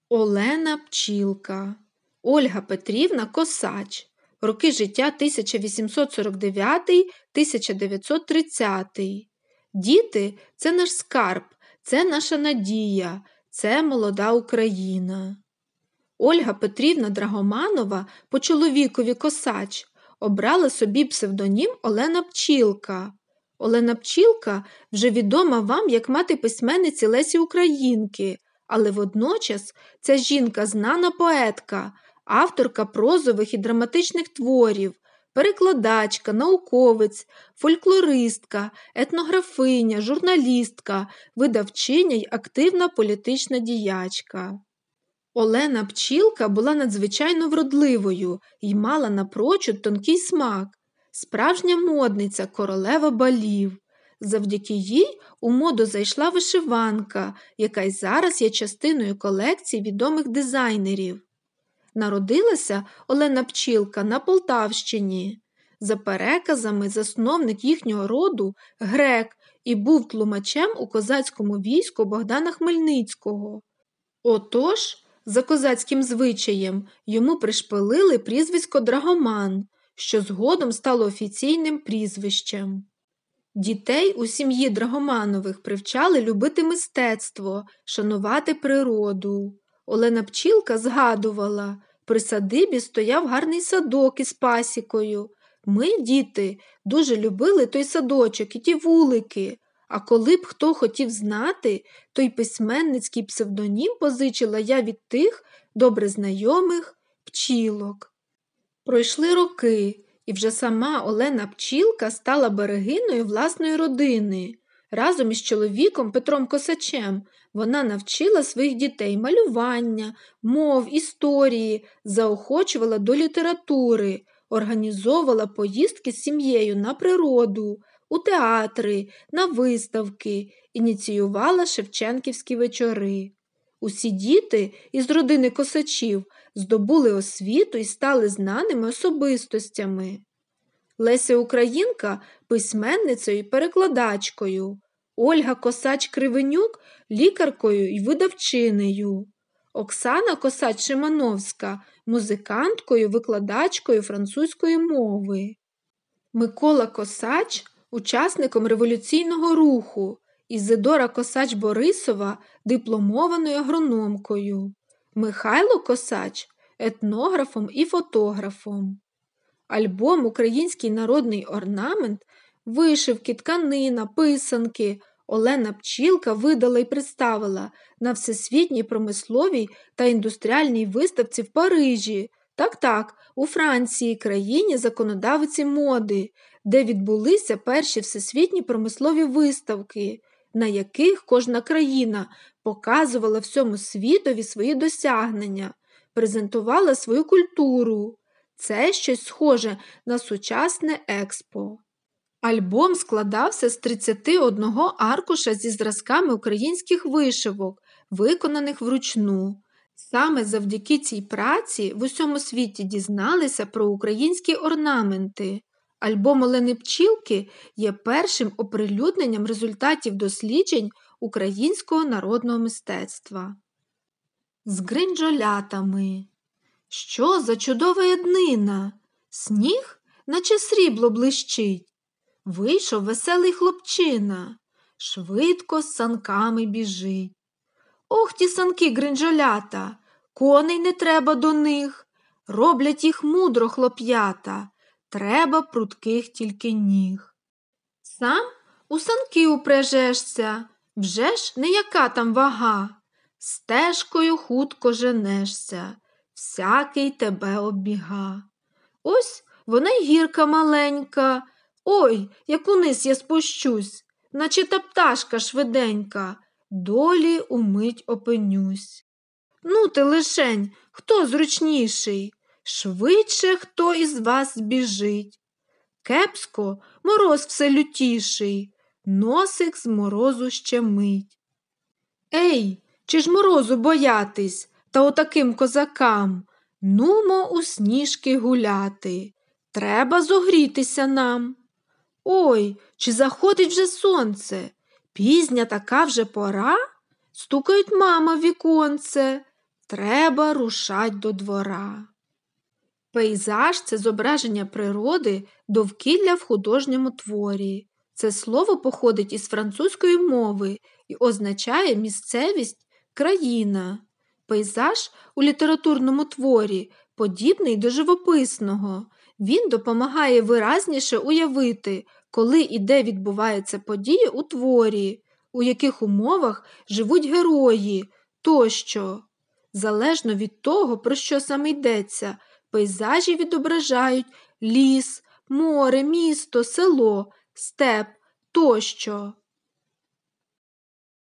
Олена Пчілка, Ольга Петрівна Косач. Роки життя 1849-1930. Діти – це наш скарб, це наша надія, це молода Україна. Ольга Петрівна Драгоманова, по чоловікові Косач, обрала собі псевдонім Олена Пчілка. Олена Пчілка вже відома вам як мати письменниці Лесі Українки, але водночас ця жінка – знана поетка, авторка прозових і драматичних творів, перекладачка, науковець, фольклористка, етнографиня, журналістка, видавчиня й активна політична діячка. Олена Пчілка була надзвичайно вродливою й мала напрочуд тонкий смак, справжня модниця, королева балів. Завдяки їй у моду зайшла вишиванка, яка й зараз є частиною колекцій відомих дизайнерів. Народилася Олена Пчілка на Полтавщині. За переказами, засновник їхнього роду – грек і був тлумачем у козацькому війську Богдана Хмельницького. Отож, за козацьким звичаєм, йому пришпилили прізвисько Драгоман, що згодом стало офіційним прізвищем. Дітей у сім'ї Драгоманових привчали любити мистецтво, шанувати природу. Олена Пчілка згадувала, при садибі стояв гарний садок із пасікою. Ми, діти, дуже любили той садочок і ті вулики, а коли б хто хотів знати, то й письменницький псевдонім позичила я від тих добре знайомих пчілок. Пройшли роки, і вже сама Олена Пчілка стала берегиною власної родини. Разом із чоловіком Петром Косачем вона навчила своїх дітей малювання, мов, історії, заохочувала до літератури, організовувала поїздки з сім'єю на природу, у театри, на виставки, ініціювала шевченківські вечори. Усі діти із родини Косачів здобули освіту і стали знаними особистостями. Леся Українка – письменницею і перекладачкою, Ольга Косач-Кривенюк – лікаркою і видавчинею, Оксана Косач-Шимановська – музиканткою, викладачкою французької мови, Микола Косач – учасником революційного руху, Ізидора Косач-Борисова – дипломованою агрономкою, Михайло Косач – етнографом і фотографом. Альбом «Український народний орнамент», вишивки, тканина, писанки Олена Пчілка видала і представила на Всесвітній промисловій та індустріальній виставці в Парижі, так, у Франції, країні законодавиці моди, де відбулися перші всесвітні промислові виставки, на яких кожна країна показувала всьому світові свої досягнення, презентувала свою культуру. Це щось схоже на сучасне експо. Альбом складався з 31 аркуша зі зразками українських вишивок, виконаних вручну. Саме завдяки цій праці в усьому світі дізналися про українські орнаменти. Альбом Олени Пчілки є першим оприлюдненням результатів досліджень українського народного мистецтва. З гринджолятами. Що за чудова єднина? Сніг, наче срібло блищить. Вийшов веселий хлопчина, швидко з санками біжить. Ох, ті санки гринджолята, коней не треба до них, роблять їх мудро хлоп'ята, треба прутких тільки ніг. Сам у санки упряжешся, вже ж не яка там вага, стежкою хутко женешся, всякий тебе оббіга. Ось вона й гірка маленька, ой, як униз я спущусь, наче та пташка швиденька, долі умить опинюсь. Ну ти лишень, хто зручніший, швидше хто із вас збіжить. Кепсько, мороз все лютіший, носик з морозу щемить. Ей, чи ж морозу боятись, та отаким козакам, нумо у сніжки гуляти, треба зогрітися нам. Ой, чи заходить вже сонце, пізня така вже пора, стукають мама в віконце, Треба рушать до двора. Пейзаж – це зображення природи, довкілля в художньому творі. Це слово походить із французької мови і означає місцевість, країна. Пейзаж у літературному творі подібний до живописного. Він допомагає виразніше уявити, коли і де відбувається подія у творі, у яких умовах живуть герої тощо. Залежно від того, про що саме йдеться, пейзажі відображають ліс, море, місто, село, степ тощо.